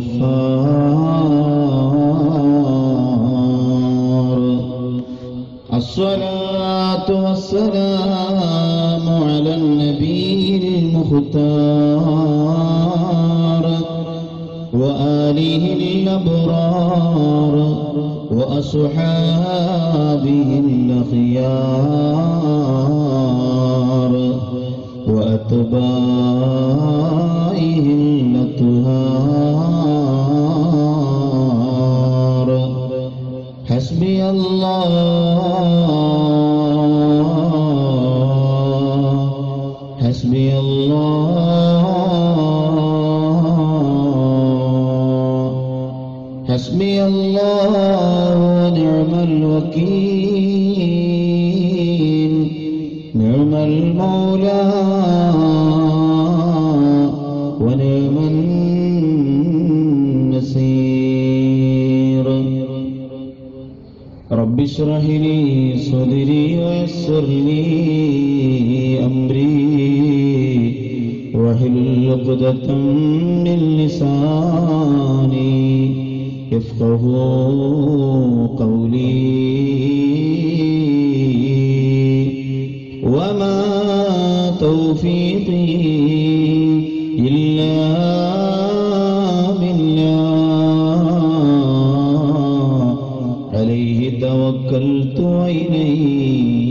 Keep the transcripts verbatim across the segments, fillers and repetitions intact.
الغفار الصلاة والسلام على النبي المختار وآله الأبرار وأصحابه الأخيار وأتباعه الأطهار حسبي الله حسبي الله حسبي الله ونعم الوكيل نعم المولى ونعم النصير رب اشرح لي صدري ويسر لي أمري واحلل عقدة من لساني يفقهوا قولي وما توفيقي إلا بالله عليه توكلت وإليه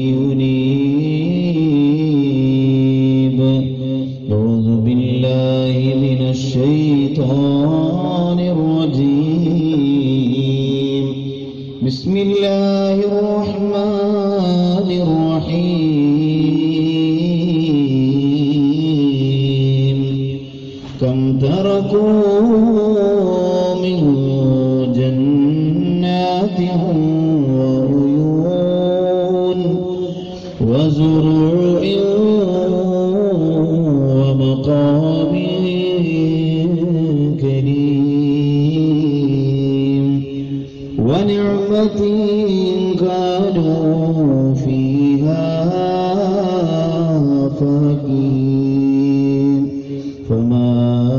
أنيب أعوذ بالله من الشيطان الرجيم بسم الله الرحمن الرحيم كم تركوا من جنات وعيون وزروع ومقام كريم ونعمة كانوا فيها فاكهين فما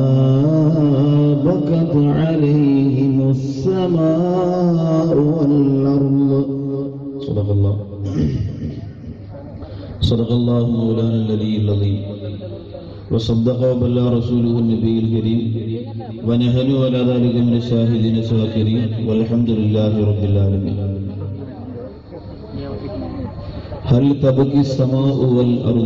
بكت عليهم السماء والأرض صدق الله صدق الله مولانا العلي العظيم وصدق وبلغ رسوله النبي الكريم ونحن على ذلك من الشاهدين الشاكرين والحمد لله رب العالمين هل تبكي السماء والأرض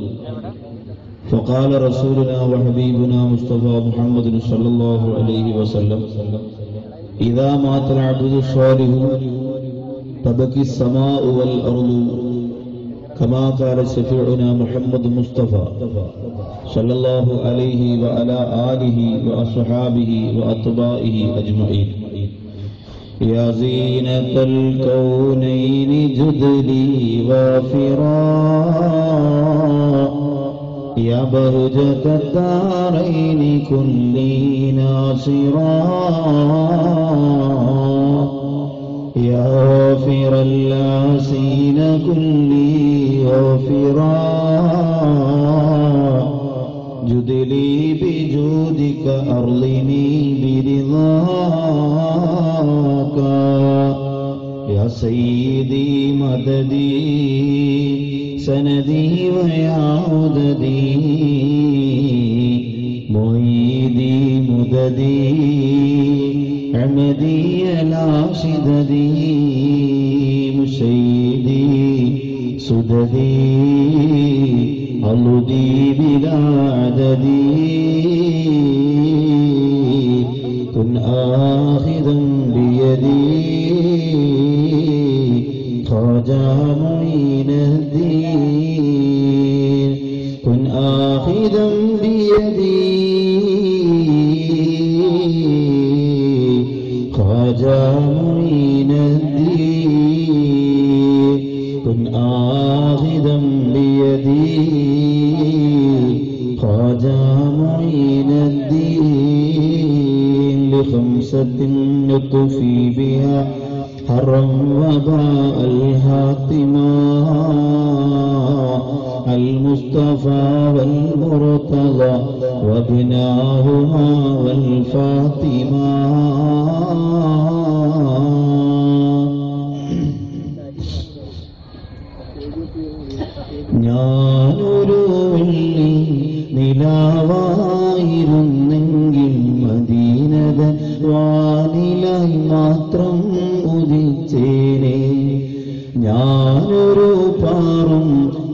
فقال رسولنا وحبيبنا مصطفى محمد صلى الله عليه وسلم إذا مات العبد الصالح تبكي السماء والأرض كما قال شفيعنا محمد مصطفى صلى الله عليه وعلى آله وأصحابه وأتباعه أجمعين يا زينة الكونين جدلي وافرا يا بهجة الدارين كلي ناصرا يا غافر العاصين كلي غافرا جد لي بجودك أرضني برضاك يا سيدي مددي سندي ويا عددي معيدي مددي عمدي لا شددي مشيدي سددي عضدي بلا عددي كن آخذا بيدي خواجة معين الدين كن آخذا بيدي خواجة معين الدين كن آخذا بيدي خواجة معين الدين لخمسة نطفي بها حرا وباء الهاتما المصطفى والمرتضى وابناهما والفاطمة ഞാനൊരു വെള്ളി നിലാവായിരുന്നെങ്കിൽ മദീനത വാനിലായി മാത്രം ഉദിച്ചേനെ. ഞാനൊരു പാറും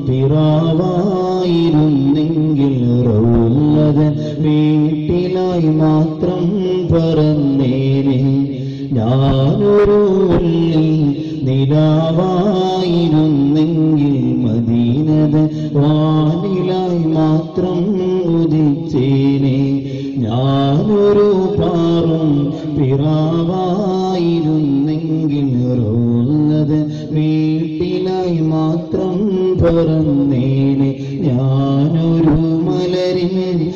പിറാവായിരുന്നെങ്കിൽ റൗളത വീട്ടിലായി മാത്രം പറന്നേനെ. ഞാനൊരു വെള്ളി നിലാവായിരുന്നെങ്കിൽ മദീനത വാനിലായി മാത്രം ഉദിച്ചേനെ. ഞാനൊരു പാറും പിറാവായിരുന്നെങ്കിൽ റൗളത വീട്ടിലായി മാത്രം പറന്നേനെ. ഞാനൊരു മലരിൻ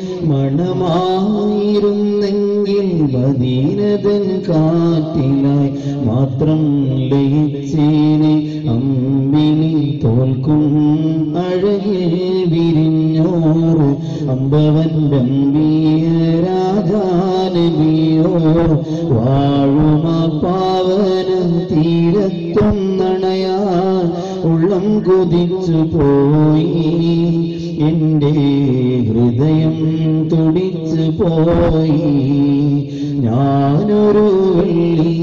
മണമായിരുന്നെങ്കിൽ മദീനതൻ കാറ്റിലായി മാത്രം ലയിച്ചേനെ. അമ്പിളി തോൽക്കും അഴകിൽ വിരിഞ്ഞോറ് അമ്പവന്റെ അമ്പിയ രാജാനബിയോർ വാഴുമ പാവന തീരത്തൊന്നണയാൻ ഉള്ളം കൊതിച്ചു പോയി. എന്റെ ഹൃദയം തുടിച്ചു പോയി. ഞാനൊരു വെള്ളി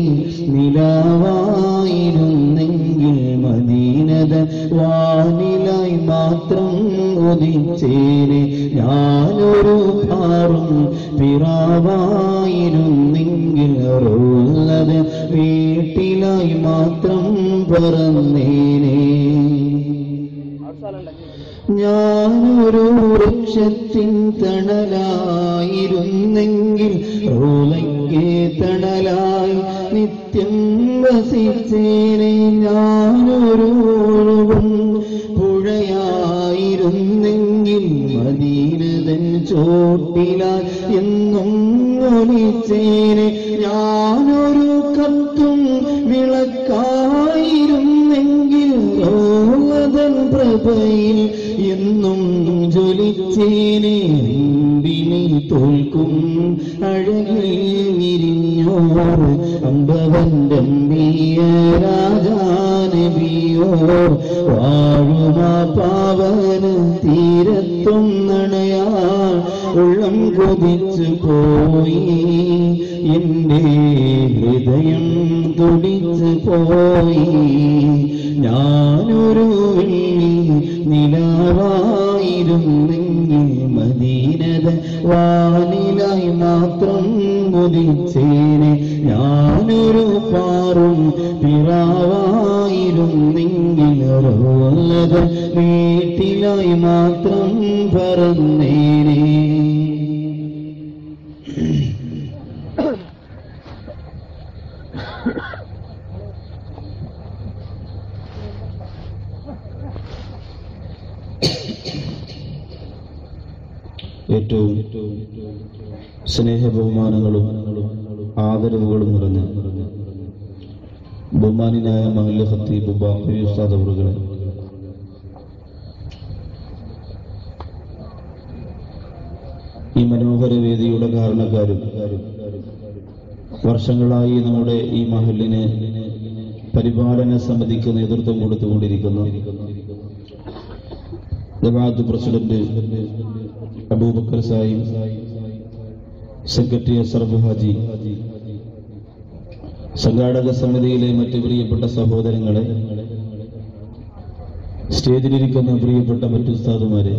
നിലാവായിരുന്നെങ്കിൽ മദീനത വാനിലായി മാത്രം ഉദിച്ചേനെ. ഞാനൊരു പാറും പിറാവായിരുന്നെങ്കിൽ റൗളത വീട്ടിലായി മാത്രം പറന്നേനെ. ഞാനൊരു വൃക്ഷത്തിൻ തണലായിരുന്നെങ്കിൽ റൗളയ്ക്ക് തണലായി നിത്യം വസിച്ചേനെ. ഞാനൊരു ഒഴുകും പുഴയായിരുന്നെങ്കിൽ മദീനതൻ ചോട്ടിലായി എന്നും ഒലിച്ചേനെ. ഞാനൊരു കത്തും വിളക്കായിരുന്നെങ്കിൽ റൗളതൻ പ്രഭയിൽ എന്നും ജ്വലിച്ചേനെ. അമ്പിളി തോൽക്കും അഴകിൽ വിരിഞ്ഞോർ അമ്പവന്റെ അമ്പിയ രാജാനബിയോർ വാഴുമ പാവന തീരത്തൊന്നണയാൻ ഉള്ളം കൊതിച്ചു പോയി. എന്റെ ഹൃദയം തുടിച്ചു പോയി. ഞാനൊരു വെള്ളി നിലാവായിരുന്നെങ്കിൽ മദീനത വാനിലായി മാത്രം ഉദിച്ചേനെ. ഞാനൊരു പാറും പിറാവായിരുന്നെങ്കിൽ റൗളത വീട്ടിലായി മാത്രം പറന്നേനെ. ഏറ്റവും സ്നേഹ ബഹുമാനങ്ങളും ആദരവുകളും നിറഞ്ഞ ബഹുമാനിനായ മഹല്ല് ഖത്തീബ് ബാഖവി ഉസ്താദ് അവറുകളെ, ഈ മനോഹര വേദിയുടെ കാരണക്കാരും വർഷങ്ങളായി നമ്മുടെ ഈ മഹല്ലിന് പരിപാലന സമിതിക്ക് നേതൃത്വം കൊടുത്തുകൊണ്ടിരിക്കുന്ന ജമാഅത്ത് പ്രസിഡന്റ് അബൂബക്കർ സാഹിബ്, സെക്രട്ടറി അസ്റഫ് ഹാജി, സംഘാടക സമിതിയിലെ മറ്റ് പ്രിയപ്പെട്ട സഹോദരങ്ങളെ, സ്റ്റേജിലിരിക്കുന്ന പ്രിയപ്പെട്ട മറ്റു ഉസ്താദുമാരെ,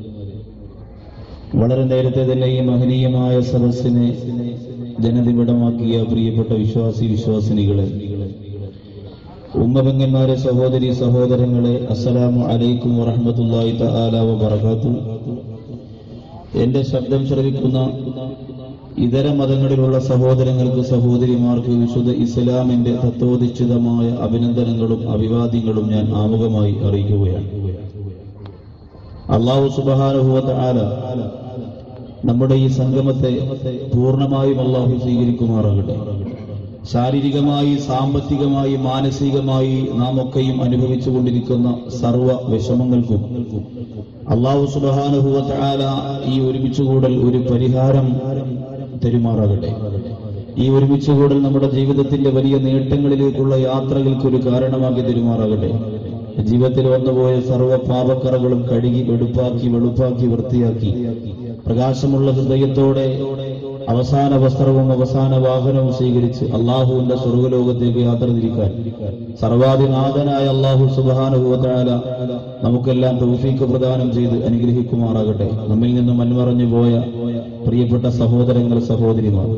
വളരെ നേരത്തെ തന്നെ ഈ മഹനീയമായ സദസ്സിനെ ജനനിബിഡമാക്കിയ പ്രിയപ്പെട്ട വിശ്വാസി വിശ്വാസിനികളെ, ഉമ്മപെങ്ങന്മാരെ, സഹോദരി സഹോദരങ്ങളെ, അസ്സലാമു അലൈക്കും വറഹ്മത്തുള്ളാഹി തആല വബറകാതുഹു. എന്റെ ശബ്ദം ശ്രവിക്കുന്ന ഇതര മതങ്ങളിലുള്ള സഹോദരങ്ങൾക്ക്, സഹോദരിമാർക്ക് വിശുദ്ധ ഇസ്ലാമിന്റെ തത്വോധിഷ്ഠിതമായ അഭിനന്ദനങ്ങളും അഭിവാദ്യങ്ങളും ഞാൻ ആമുഖമായി അറിയിക്കുകയാണ്. അല്ലാഹു സുബ്ഹാനഹു വ തആല നമ്മുടെ ഈ സംഗമത്തെ പൂർണ്ണമായും അല്ലാഹു സ്വീകരിക്കുമാറാകട്ടെ. ശാരീരികമായി, സാമ്പത്തികമായി, മാനസികമായി നാം ഒക്കെയും അനുഭവിച്ചു കൊണ്ടിരിക്കുന്ന സർവ്വ വിഷമങ്ങൾക്കും അല്ലാഹു സുബ്ഹാനഹു വ തആല ഈ ഒരുമിച്ചുകൂടൽ ഒരു പരിഹാരം തരുമാറാകട്ടെ. ഈ ഒരുമിച്ചുകൂടൽ നമ്മുടെ ജീവിതത്തിന്റെ വലിയ നേട്ടങ്ങളിലേക്കുള്ള യാത്രകൾക്ക് ഒരു കാരണമാക്കി തരുമാറാകട്ടെ. ജീവിതത്തിൽ വന്നുപോയ സർവ്വ പാപക്കറകളും കഴുകി വെടുപ്പാക്കി വെളുപ്പാക്കി വൃത്തിയാക്കി പ്രകാശമുള്ള ഹൃദയത്തോടെ അവസാന വസ്ത്രവും അവസാന വാഹനവും സ്വീകരിച്ച് അള്ളാഹുവിന്റെ സ്വർഗ്ഗലോകത്തേക്ക് യാത്ര തിരിക്കാൻ സർവാധിനാഥനായ അള്ളാഹു സുബ്ഹാനഹു വ തആല നമുക്കെല്ലാം തൗഫീഖ് പ്രദാനം ചെയ്ത് അനുഗ്രഹിക്കുമാറാകട്ടെ. നമ്മിൽ നിന്ന് മൺമറഞ്ഞു പോയ പ്രിയപ്പെട്ട സഹോദരങ്ങൾ, സഹോദരിമാർ,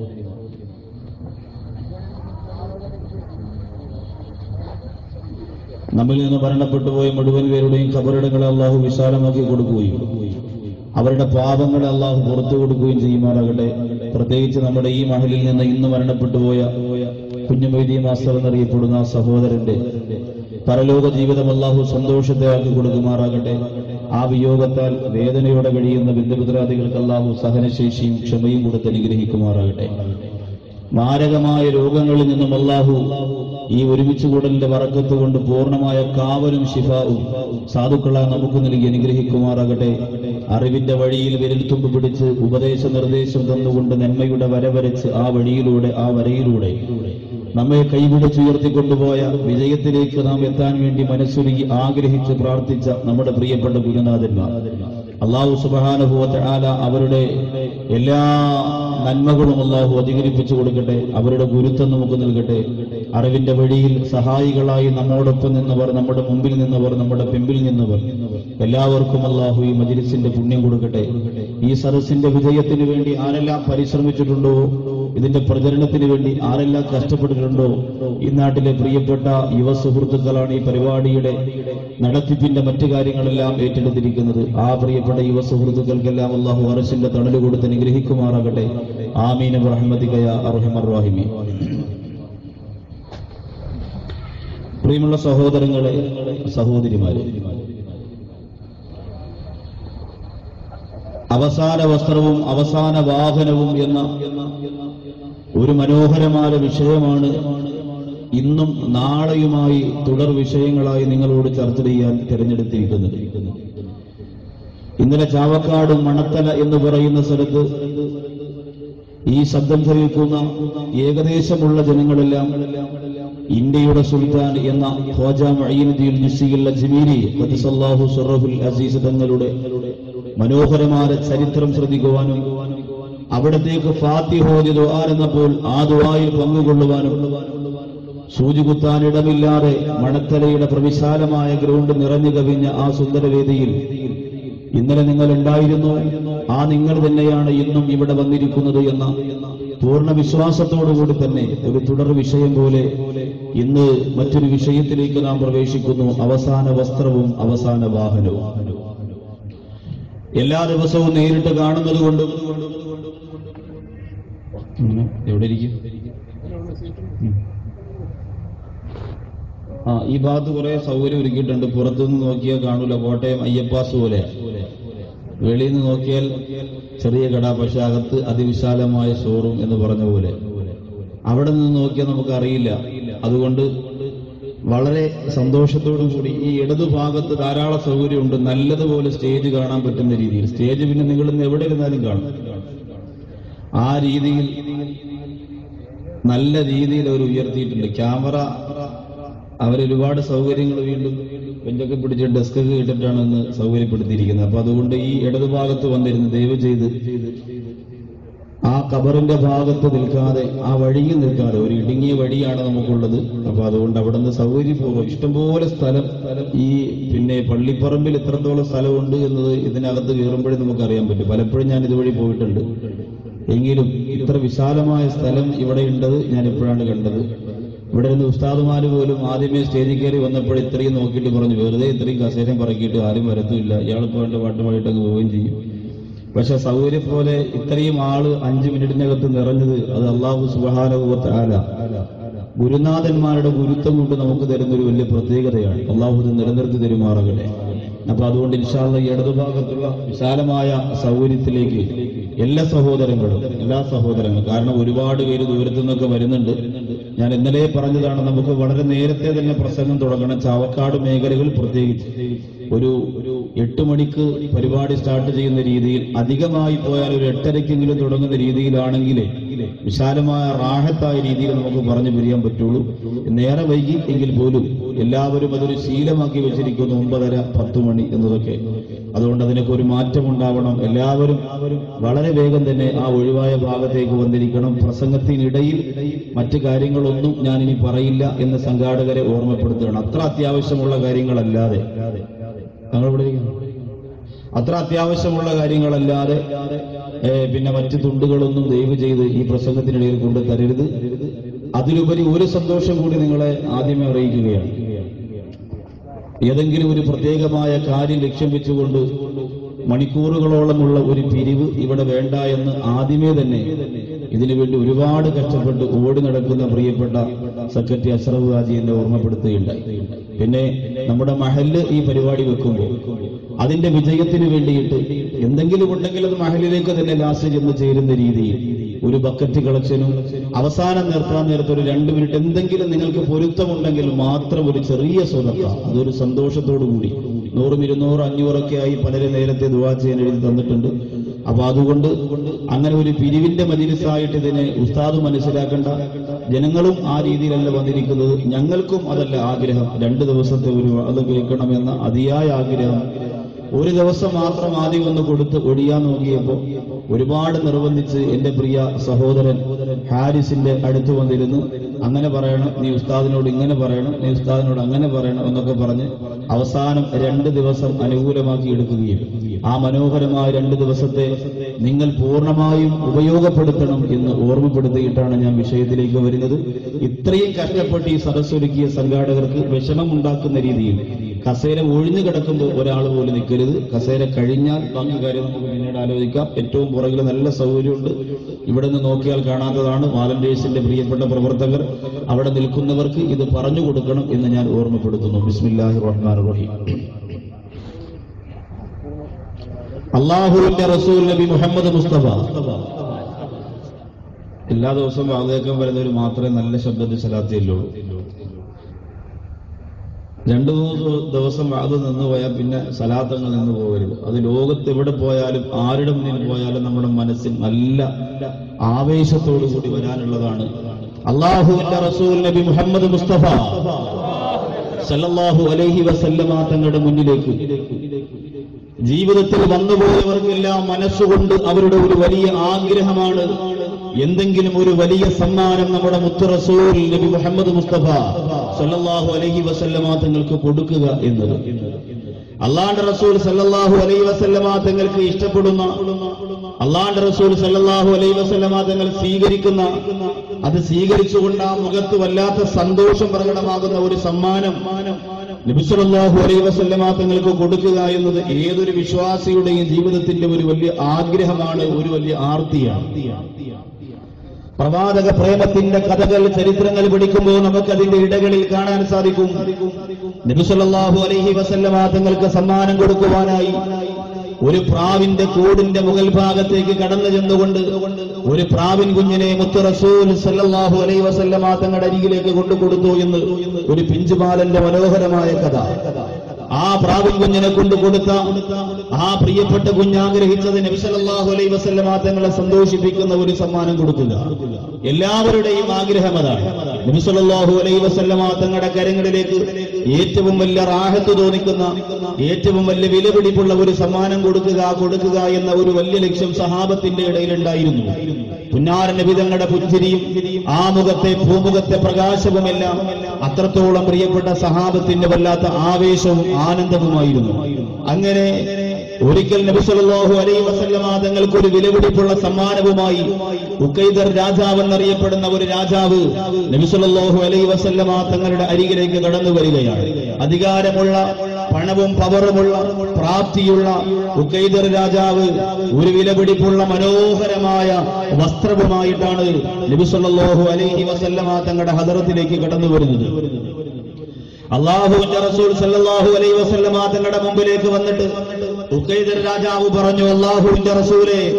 നമ്മിൽ നിന്ന് മരണപ്പെട്ടു പോയ മുഴുവൻ പേരുടെയും ഖബറിടങ്ങളെ അള്ളാഹു വിശാലമാക്കി കൊടുക്കുകയും അവരുടെ പാപങ്ങളെ അള്ളാഹു പുറത്തു കൊടുക്കുകയും ചെയ്യുമാറാകട്ടെ. പ്രത്യേകിച്ച് നമ്മുടെ ഈ മഹലിൽ നിന്ന് ഇന്ന് മരണപ്പെട്ടു പോയ കുഞ്ഞുമൊയ്തീൻ മാസ്റ്റർ എന്നറിയപ്പെടുന്ന ആ സഹോദരന്റെ പരലോക ജീവിതം അള്ളാഹു സന്തോഷത്തെ ആക്കി കൊടുക്കുമാറാകട്ടെ. ആ വിയോഗത്താൽ വേദനയോടെ കഴിയുന്ന ബന്ധുമിത്രാദികൾക്ക് അള്ളാഹു സഹനശേഷിയും ക്ഷമയും കൊടുത്ത് അനുഗ്രഹിക്കുമാറാകട്ടെ. മാരകമായ രോഗങ്ങളിൽ നിന്നും അള്ളാഹു ഈ ഒരുമിച്ച് കൂടലിന്റെ ബറക്കത്ത് കൊണ്ട് പൂർണ്ണമായ കാവലും ശിഫാവും സാധുക്കളായി നമുക്ക് നൽകി അനുഗ്രഹിക്കുമാറാകട്ടെ. അറിവിന്റെ വഴിയിൽ വിരൽത്തുമ്പ് പിടിച്ച് ഉപദേശ നിർദ്ദേശം തന്നുകൊണ്ട് നന്മയുടെ വര വരച്ച് ആ വഴിയിലൂടെ ആ വരയിലൂടെ നമ്മെ കൈപിടിച്ചുയർത്തിക്കൊണ്ടുപോയ വിജയത്തിലേക്ക് നാം എത്താൻ വേണ്ടി മനസ്സുരുകി ആഗ്രഹിച്ച് പ്രാർത്ഥിച്ച നമ്മുടെ പ്രിയപ്പെട്ട ഗുരുനാഥന്മാർ അല്ലാഹു സുബ്ഹാനഹു വ തആല അവരുടെ എല്ലാ നന്മകളും അല്ലാഹു അധികരിപ്പിച്ചു കൊടുക്കട്ടെ. അവരുടെ ഗുരുത്വം നമുക്ക് നൽകട്ടെ. അറിവിന്റെ വഴിയിൽ സഹായികളായി നമ്മോടൊപ്പം നിന്നവർ, നമ്മുടെ മുമ്പിൽ നിന്നവർ, നമ്മുടെ പിമ്പിൽ നിന്നവർ എല്ലാവർക്കും അല്ലാഹു ഈ മജ്‌ലിസിന്റെ പുണ്യം കൊടുക്കട്ടെ. ഈ സദസ്സിന്റെ വിജയത്തിന് വേണ്ടി ആരെല്ലാം പരിശ്രമിച്ചിട്ടുണ്ടോ, ഇതിന്റെ പ്രചരണത്തിന് വേണ്ടി ആരെല്ലാം കഷ്ടപ്പെട്ടിട്ടുണ്ടോ, ഈ നാട്ടിലെ പ്രിയപ്പെട്ട യുവ സുഹൃത്തുക്കളാണ് ഈ പരിപാടിയുടെ നടത്തിപ്പിന്റെ മറ്റു കാര്യങ്ങളെല്ലാം ഏറ്റെടുത്തിരിക്കുന്നത്. ആ പ്രിയപ്പെട്ട യുവ സുഹൃത്തുക്കൾക്കെല്ലാം അല്ലാഹു അർശിന്റെ തണല് കൊടുത്ത് അനുഗ്രഹിക്കുമാറാകട്ടെ. ആമീൻ ബിറഹ്മതിക യാ അർഹമർ റഹീമീൻ. പ്രിയമുള്ള സഹോദരങ്ങളെ, സഹോദരിമാരെ, അവസാന വസ്ത്രവും അവസാന വാഹനവും എന്ന ഒരു മനോഹരമായ വിഷയമാണ് ഇന്നും നാളെയുമായി തുടർ വിഷയങ്ങളായി നിങ്ങളോട് ചർച്ച ചെയ്യാൻ തിരഞ്ഞെടുത്തിരിക്കുന്നത്. ഇന്നലെ ചാവക്കാട് മണത്തല എന്ന് പറയുന്ന സ്ഥലത്ത് ഈ ശബ്ദം കേൾക്കുന്ന ഏകദേശമുള്ള ജനങ്ങളെല്ലാം ഇന്ത്യയുടെ സുൽത്താൻ എന്ന ഖ്വാജ മുഈനുദ്ദീൻ ജിസ്രി അജ്മീരി ഖദ്ദസല്ലാഹു സിർറഹുൽ അസീസ് തങ്ങളുടെ മനോഹരമായ ചരിത്രം ശ്രദ്ധിക്കുവാനും അവിടത്തേക്ക് ഫാത്തിഹ ഓതി ദുആ എന്നപ്പോൾ ആ ദുആയിൽ പങ്കുകൊള്ളുവാനും സൂചികുത്താൻ ഇടമില്ലാതെ മണത്തലയുടെ പ്രവിശാലമായ ഗ്രൗണ്ട് നിറഞ്ഞു കവിഞ്ഞ ആ സുന്ദരവേദിയിൽ ഇന്നലെ നിങ്ങൾ ഉണ്ടായിരുന്നു. ആ നിങ്ങൾ തന്നെയാണ് ഇന്നും ഇവിടെ വന്നിരിക്കുന്നത് എന്ന പൂർണ്ണ വിശ്വാസത്തോടുകൂടി തന്നെ ഒരു തുടർ വിഷയം പോലെ ഇന്ന് മറ്റൊരു വിഷയത്തിലേക്ക് നാം പ്രവേശിക്കുന്നു. അവസാന വസ്ത്രവും അവസാന വാഹനവും. എല്ലാ ദിവസവും നേരിട്ട് കാണുന്നത് കൊണ്ടും എവിടെ ഇരിക്കും ആ ഈ ഭാഗത്ത് കുറെ സൗകര്യം ഒരുക്കിയിട്ടുണ്ട്. പുറത്തുനിന്ന് നോക്കിയാൽ കാണൂല, കോട്ടയം അയ്യപ്പാസ് പോലെ. വെളിയിൽ നിന്ന് നോക്കിയാൽ ചെറിയ കട, പക്ഷെ അകത്ത് അതിവിശാലമായ ഷോറൂം എന്ന് പറഞ്ഞ പോലെ. അവിടെ നിന്ന് നോക്കിയാൽ നമുക്കറിയില്ല. അതുകൊണ്ട് വളരെ സന്തോഷത്തോടും കൂടി ഈ ഇടതുഭാഗത്ത് ധാരാളം സൗകര്യമുണ്ട്. നല്ലതുപോലെ സ്റ്റേജ് കാണാൻ പറ്റുന്ന രീതിയിൽ. സ്റ്റേജ് പിന്നെ നിങ്ങൾ ഇന്ന് എവിടെ ഇരുന്നാലും കാണും. ആ രീതിയിൽ നല്ല രീതിയിൽ അവർ ഉയർത്തിയിട്ടുണ്ട്. ക്യാമറ അവരൊരുപാട് സൗകര്യങ്ങൾ വീണ്ടും ബെഞ്ചൊക്കെ പിടിച്ച് ഡെസ്കൊക്കെ ഇട്ടിട്ടാണ് ഇന്ന് സൗകര്യപ്പെടുത്തിയിരിക്കുന്നത്. അപ്പൊ അതുകൊണ്ട് ഈ ഇടതുഭാഗത്ത് വന്നിരുന്ന് ദയവ് ചെയ്ത് ആ ഖബറിന്റെ ഭാഗത്ത് നിൽക്കാതെ, ആ വഴിയിൽ നിൽക്കാതെ, ഒരു ഇടുങ്ങിയ വഴിയാണ് നമുക്കുള്ളത്. അപ്പൊ അതുകൊണ്ട് അവിടെ നിന്ന് സൗകര്യപൂർവ്വം ഇഷ്ടംപോലെ സ്ഥലം, ഈ പിന്നെ പള്ളിപ്പറമ്പിൽ എത്രത്തോളം സ്ഥലമുണ്ട് എന്നത് ഇതിനകത്ത് കയറുമ്പോഴേ നമുക്കറിയാൻ പറ്റും. പലപ്പോഴും ഞാൻ ഇതുവഴി പോയിട്ടുണ്ട്. എങ്കിലും ഇത്ര വിശാലമായ സ്ഥലം ഇവിടെ ഉണ്ടത് ഞാൻ ഇപ്പോഴാണ് കണ്ടത്. ഇവിടെ നിന്ന് ഉസ്താദുമാര് പോലും ആദ്യമേ സ്റ്റേജിൽ കയറി വന്നപ്പോൾ ഇത്രയും നോക്കിയിട്ട് പറഞ്ഞു, വെറുതെ ഇത്രയും കസേരയും പറക്കിയിട്ട് ആരും വരത്തുമില്ല, ഇയാളിപ്പോ വേണ്ട പാട്ട് പാടിയിട്ടങ്ങ് പോവുകയും ചെയ്യും. പക്ഷെ സൗകര്യം പോലെ ഇത്രയും ആള് അഞ്ചു മിനിറ്റിനകത്ത് നിറഞ്ഞത് അത് അല്ലാഹു സുബ്ഹാനഹു വ തആല ഗുരുനാഥന്മാരുടെ ഗുരുത്വം കൊണ്ട് നമുക്ക് തരുന്നൊരു വലിയ പ്രത്യേകതയാണ്. അല്ലാഹു ഇത് നിലനിർത്തി തരുമാറാകട്ടെ. അപ്പൊ അതുകൊണ്ട് ഇൻഷാ അല്ലാഹ് ഈ ഇടതുഭാഗത്തുള്ള വിശാലമായ സൗകര്യത്തിലേക്ക് എല്ലാ സഹോദരങ്ങളും എല്ലാ സഹോദരങ്ങളും കാരണം ഒരുപാട് പേര് ദൂരത്തു നിന്നൊക്കെ വരുന്നുണ്ട്. ഞാൻ ഇന്നലെ പറഞ്ഞതാണ്, നമുക്ക് വളരെ നേരത്തെ തന്നെ പ്രസംഗം തുടങ്ങണം. ചാവക്കാട് മേഖലകൾ പ്രത്യേകിച്ച് ഒരു ഒരു എട്ട് മണിക്ക് പരിപാടി സ്റ്റാർട്ട് ചെയ്യുന്ന രീതിയിൽ, അധികമായി പോയാൽ ഒരു എട്ടരയ്ക്കെങ്കിലും തുടങ്ങുന്ന രീതിയിലാണെങ്കിൽ വിശാലമായ റാഹത്തായ രീതിയിൽ നമുക്ക് പറഞ്ഞു പിരിയാൻ പറ്റുള്ളൂ. നേരെ വൈകി എങ്കിൽ പോലും എല്ലാവരും അതൊരു ശീലമാക്കി വെച്ചിരിക്കുന്നു, ഒമ്പതര പത്ത് മണി എന്നതൊക്കെ. അതുകൊണ്ട് അതിനൊക്കെ ഒരു മാറ്റം ഉണ്ടാവണം. എല്ലാവരും വളരെ വേഗം തന്നെ ആ ഒഴിവായ ഭാഗത്തേക്ക് വന്നിരിക്കണം. പ്രസംഗത്തിനിടയിൽ മറ്റു കാര്യങ്ങളൊന്നും ഞാൻ ഇനി പറയില്ല എന്ന് സംഘാടകരെ ഓർമ്മപ്പെടുത്തുകയാണ്. അത്ര അത്യാവശ്യമുള്ള കാര്യങ്ങളല്ലാതെ ഞങ്ങളിവിടെ അത്ര അത്യാവശ്യമുള്ള കാര്യങ്ങളല്ലാതെ പിന്നെ മറ്റു തുണ്ടുകളൊന്നും ദയവ് ചെയ്ത് ഈ പ്രസംഗത്തിനിടയിൽ കൊണ്ട് തരരുത്. അതിലുപരി ഒരു സന്തോഷം കൂടി നിങ്ങളെ ആദ്യമേ അറിയിക്കുകയാണ്. ഏതെങ്കിലും ഒരു പ്രത്യേകമായ കാര്യം ലക്ഷ്യം വെച്ചുകൊണ്ട് മണിക്കൂറുകളോളമുള്ള ഒരു പിരിവ് ഇവിടെ വേണ്ട എന്ന് ആദ്യമേ തന്നെ ഇതിനുവേണ്ടി ഒരുപാട് കഷ്ടപ്പെട്ട് ഓടി നടക്കുന്ന പ്രിയപ്പെട്ട സെക്രട്ടറി അഷ്റഫ് ഹാജി എന്നെ ഓർമ്മപ്പെടുത്തുകയുണ്ടായി. പിന്നെ നമ്മുടെ മഹല്ല് ഈ പരിപാടി വെക്കുമ്പോൾ അതിന്റെ വിജയത്തിന് വേണ്ടിയിട്ട് എന്തെങ്കിലും ഉണ്ടെങ്കിൽ അത് മഹലിലേക്ക് തന്നെ ലാസ്റ്റ് ചെന്ന് ചേരുന്ന രീതിയിൽ ഒരു ബക്കറ്റ് കളക്ഷനും അവസാനം നിർത്താൻ നേരത്തെ ഒരു രണ്ട് മിനിറ്റ് എന്തെങ്കിലും നിങ്ങൾക്ക് പൊരുത്തമുണ്ടെങ്കിൽ മാത്രം ഒരു ചെറിയ സ്വതക്ക, അതൊരു സന്തോഷത്തോടു കൂടി നൂറും ഇരുന്നൂറ് അഞ്ഞൂറൊക്കെ ആയി പലരെ നേരത്തെ ദുആ ചെയ്യാൻ എഴുതി തന്നിട്ടുണ്ട്. അപ്പൊ അതുകൊണ്ട് അങ്ങനെ ഒരു പിരിവിന്റെ മജ്‌ലിസായിട്ട് ഇതിനെ ഉസ്താദ് മനസ്സിലാക്കേണ്ട, ജനങ്ങളും ആ രീതിയിലല്ല വന്നിരിക്കുന്നത്. ഞങ്ങൾക്കും അതല്ല ആഗ്രഹം, രണ്ട് ദിവസത്തെ ഒരു അത് കേൾക്കണമെന്ന അതിയായ ആഗ്രഹം. ഒരു ദിവസം മാത്രം ആദ്യം ഒന്ന് കൊടുത്ത് ഒഴിയാൻ നോക്കിയപ്പോൾ ഒരുപാട് നിർബന്ധിച്ച് എന്റെ പ്രിയ സഹോദരൻ ഹാരിസിന്റെ അടുത്ത് വന്നിരുന്നു. അങ്ങനെ പറയണം, നീ ഉസ്താദിനോട് ഇങ്ങനെ പറയണം, നീ ഉസ്താദിനോട് അങ്ങനെ പറയണം എന്നൊക്കെ പറഞ്ഞ് അവസാനം രണ്ട് ദിവസം അനുകൂലമാക്കി എടുക്കുകയും ആ മനോഹരമായ രണ്ട് ദിവസത്തെ നിങ്ങൾ പൂർണ്ണമായും ഉപയോഗപ്പെടുത്തണം എന്ന് ഓർമ്മപ്പെടുത്തിയിട്ടാണ് ഞാൻ വിഷയത്തിലേക്ക് വരുന്നത്. ഇത്രയും കഷ്ടപ്പെട്ട് ഈ സദസ്സൊരുക്കിയ സംഘാടകർക്ക് വിഷമമുണ്ടാക്കുന്ന രീതിയിൽ കസേര ഒഴിഞ്ഞു കിടക്കുമ്പോൾ ഒരാൾ പോലും നിൽക്കരുത്. കസേര കഴിഞ്ഞാൽ ബാക്കി കാര്യം നമുക്ക് പിന്നീട് ആലോചിക്കാം. ഏറ്റവും പുറകിൽ നല്ല സൗകര്യമുണ്ട്, ഇവിടെ നിന്ന് നോക്കിയാൽ കാണാത്തതാണ്. വാലന്റേഴ്സിന്റെ പ്രിയപ്പെട്ട പ്രവർത്തകർ അവിടെ നിൽക്കുന്നവർക്ക് ഇത് പറഞ്ഞു കൊടുക്കണം എന്ന് ഞാൻ ഓർമ്മപ്പെടുത്തുന്നു. ബിസ്മില്ലാഹിർ റഹ്മാനിർ റഹീം. അല്ലാഹുവിന്റെ റസൂൽ നബി മുഹമ്മദ് മുസ്തഫ എല്ലാ ദിവസവും വാതേക്കം വരുന്നവർ മാത്രമേ നല്ല ശബ്ദത്തിൽ സലാത്ത് ചെല്ലുള്ളൂ. രണ്ടു മൂന്ന് ദിവസം അത് നിന്ന് പോയാൽ പിന്നെ സലാത്തങ്ങൾ നിന്ന് പോകരുത്. അത് ലോകത്ത് എവിടെ പോയാലും ആരുടെ മുന്നിൽ പോയാലും നമ്മുടെ മനസ്സിൽ നല്ല ആവേശത്തോടു കൂടി വരാനുള്ളതാണ്. അല്ലാഹുവിന്റെ റസൂൽ നബി മുഹമ്മദ് മുസ്തഫ സല്ലല്ലാഹു അലൈഹി വസല്ലമ തങ്ങളുടെ മുന്നിലേക്ക് ജീവിതത്തിൽ വന്നുപോയവർക്കെല്ലാം മനസ്സുകൊണ്ട് അവരുടെ ഒരു വലിയ ആഗ്രഹമാണ് എന്തെങ്കിലും ഒരു വലിയ സമ്മാനം നമ്മുടെ മുത്തു റസൂൽ നബി മുഹമ്മദ് മുസ്തഫ സല്ലല്ലാഹു അലൈഹി വസല്ലമ തങ്ങൾക്ക് കൊടുക്കുക എന്നത്. അല്ലാഹുവിന്റെ റസൂൽ സല്ലല്ലാഹു അലൈഹി വസല്ലമ തങ്ങൾക്ക് ഇഷ്ടപ്പെടുന്ന, അല്ലാഹുവിന്റെ റസൂൽ സല്ലല്ലാഹു അലൈഹി വസല്ലമ തങ്ങൾ സ്വീകരിക്കുന്ന, അത് സ്വീകരിച്ചുകൊണ്ട് ആ മുഖത്ത് വല്ലാത്ത സന്തോഷം പ്രകടമാകുന്ന ഒരു സമ്മാനം നബി സല്ലല്ലാഹു അലൈഹി വസല്ലമ തങ്ങൾക്ക് കൊടുക്കുക എന്നത് ഏതൊരു വിശ്വാസിയുടെയും ജീവിതത്തിന്റെ ഒരു വലിയ ആഗ്രഹമാണ്, ഒരു വലിയ ആർത്തിയാണ്. പ്രവാചക പ്രേമത്തിന്റെ കഥകൾ, ചരിത്രങ്ങൾ പഠിക്കുമ്പോൾ നമുക്കതിന്റെ ഇടകളിൽ കാണാൻ സാധിക്കും. നബി സല്ലല്ലാഹു അലൈഹി വസല്ലമ തങ്ങൾക്ക് സമ്മാനം കൊടുക്കുവാനായി ഒരു പ്രാവിന്റെ കൂടിന്റെ മുകൾ ഭാഗത്തേക്ക് കടന്നു ചെന്നുകൊണ്ട് ഒരു പ്രാവിൻ കുഞ്ഞിനെ മുത്തു റസൂൽ സല്ലല്ലാഹു അലൈഹി വസല്ലമ തങ്ങളുടെ അരികിലേക്ക് കൊണ്ടുകൊടുത്തു എന്ന് ഒരു പിഞ്ചുബാലന്റെ മനോഹരമായ കഥ. ആ പ്രാവിൻ കുഞ്ഞിനെ കൊണ്ടു കൊടുത്ത ആ പ്രിയപ്പെട്ട കുഞ്ഞ് ആഗ്രഹിച്ചത് നബി സല്ലല്ലാഹു അലൈഹി വസല്ലമ തങ്ങളെ സന്തോഷിപ്പിക്കുന്ന ഒരു സമ്മാനം കൊടുക്കുക. എല്ലാവരുടെയും ആഗ്രഹം അതാണ്. നബി സല്ലല്ലാഹു അലൈഹി വസല്ലമ തങ്ങളുടെ കരങ്ങളിലേക്ക് ഏറ്റവും വലിയ റാഹത്ത് തോന്നിക്കുന്ന, ഏറ്റവും വലിയ വിലപിടിപ്പുള്ള ഒരു സമ്മാനം കൊടുക്കുക കൊടുക്കുക എന്ന ഒരു വലിയ ലക്ഷ്യം സഹാബത്തിന്റെ ഇടയിലുണ്ടായിരുന്നു. പുന്നാര നബി തങ്ങളുടെ പുഞ്ചിരിയും ആ മുഖത്തെ പൂമുഖത്തെ പ്രകാശവുമെല്ലാം അത്രത്തോളം പ്രിയപ്പെട്ട സഹാബത്തിന്റെ വല്ലാത്ത ആവേശവും ആനന്ദവുമായിരുന്നു. അങ്ങനെ ഒരിക്കൽ നബി സല്ലല്ലാഹു അലൈഹി വസല്ലമ തങ്ങൾക്ക് ഒരു വിലപിടിപ്പുള്ള സമ്മാനവുമായി ഉഖൈദർ രാജാവ് എന്നറിയപ്പെടുന്ന ഒരു രാജാവ് നബി സല്ലല്ലാഹു അലൈഹി വസല്ലമ തങ്ങളുടെ അരികിലേക്ക് കടന്നു വരികയാണ്. അധികാരമുള്ള, പണവും പവറുമുള്ള, പ്രാപ്തിയുള്ള ഉഖൈദർ രാജാവ് ഒരു വിലപിടിപ്പുള്ള മനോഹരമായ വസ്ത്രവുമായിട്ടാണ് നബി സല്ലല്ലാഹു അലൈഹി വസല്ലമ തങ്ങളുടെ ഹദറത്തിലേക്ക് കടന്നു വരുന്നത്. അല്ലാഹുവിന്റെ റസൂൽ സല്ലല്ലാഹു അലൈഹി വസല്ലമ തങ്ങളുടെ മുമ്പിലേക്ക് വന്നിട്ട് ഉഖൈദർ രാജാവ് പറഞ്ഞു, അല്ലാഹുവിന്റെ റസൂലേ,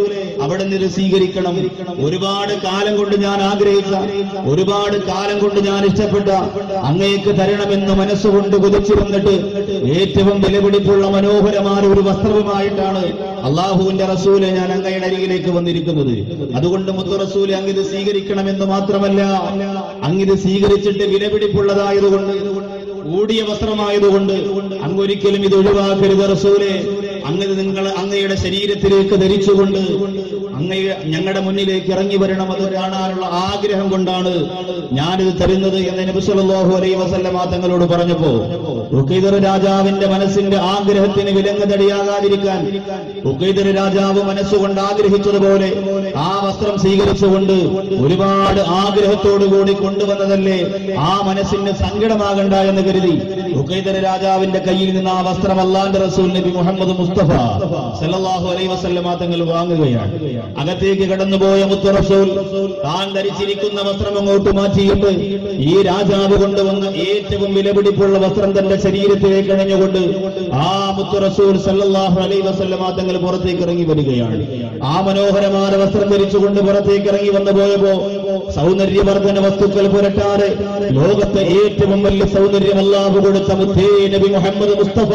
അവിടെ നിന്ന് സ്വീകരിക്കണം. ഒരുപാട് കാലം കൊണ്ട് ഞാൻ ആഗ്രഹിച്ച, ഒരുപാട് കാലം കൊണ്ട് ഞാൻ ഇഷ്ടപ്പെട്ട അങ്ങേക്ക് തരണമെന്ന് മനസ്സുകൊണ്ട് കൊതിച്ചിരുന്നിട്ട് ഏറ്റവും വിലപിടിപ്പുള്ള മനോഹരമായ ഒരു വസ്ത്രവുമായിട്ടാണ് അള്ളാഹുവിന്റെ റസൂല് ഞാൻ അങ്ങയുടെ അരികിലേക്ക് വന്നിരിക്കുന്നത്. അതുകൊണ്ട് മുത്തു റസൂല് അങ്ങിത് സ്വീകരിക്കണമെന്ന് മാത്രമല്ല, അങ്ങിത് സ്വീകരിച്ചിട്ട് വിലപിടിപ്പുള്ളതായതുകൊണ്ട്, കൂടിയ വസ്ത്രമായതുകൊണ്ട് അങ്ങൊരിക്കലും ഇത് ഒഴിവാക്കരുത് റസൂലേ. അങ്ങ് നിങ്ങൾ അങ്ങയുടെ ശരീരത്തിലേക്ക് ധരിച്ചുകൊണ്ട് അങ്ങയെ ഞങ്ങളുടെ മുന്നിലേക്ക് ഇറങ്ങി വരണം, അത് കാണാനുള്ള ആഗ്രഹം കൊണ്ടാണ് ഞാനിത് തരുന്നത് എന്ന് നബി സല്ലല്ലാഹു അലൈഹി വസല്ലമ തങ്ങളോട് പറഞ്ഞപ്പോ ഉഖൈദർ രാജാവിന്റെ മനസ്സിന്റെ ആഗ്രഹത്തിന് വിലങ്ങുതടിയാകാതിരിക്കാൻ ഉഖൈദർ രാജാവ് മനസ്സുകൊണ്ട് ആഗ്രഹിച്ചതുപോലെ ആ വസ്ത്രം സ്വീകരിച്ചുകൊണ്ട് ഒരുപാട് ആഗ്രഹത്തോടുകൂടി കൊണ്ടുവന്നതല്ലേ, ആ മനസ്സിന് സങ്കടമാകണ്ട എന്ന് കരുതി ഉഖൈദർ രാജാവിന്റെ കയ്യിൽ നിന്ന് ആ വസ്ത്രം അല്ലാഹുവിന്റെ റസൂൽ നബി മുഹമ്മദ് മുസ്തഫ സല്ലല്ലാഹു അലൈഹി വസല്ലമ തങ്ങൾ വാങ്ങുകയാണ്. അകത്തേക്ക് കടന്നുപോയ മുത്തു റസൂൽ താൻ ധരിച്ചിരിക്കുന്ന വസ്ത്രം അങ്ങോട്ട് മാറ്റിയിട്ട് ഈ രാജാവ് കൊണ്ടുവന്ന ഏറ്റവും വിലപിടിപ്പുള്ള വസ്ത്രം തന്റെ ശരീരത്തിലേക്ക് അണിഞ്ഞുകൊണ്ട് ആ മുത്തു റസൂൽ സല്ലല്ലാഹു അലൈഹി വസല്ലമ തങ്ങൾ പുറത്തേക്ക് ഇറങ്ങി വരികയാണ്. ആ മനോഹരമായ വസ്ത്രം ധരിച്ചുകൊണ്ട് പുറത്തേക്ക് ഇറങ്ങി വന്നു പോയപ്പോ സൗന്ദര്യവർദ്ധന വസ്തുക്കൾ പുരട്ടാതെ ലോകത്തെ ഏറ്റവും വലിയ സൗന്ദര്യം അല്ലാഹു കൊടുത്ത മുത്തേ നബി മുഹമ്മദ് മുസ്തഫ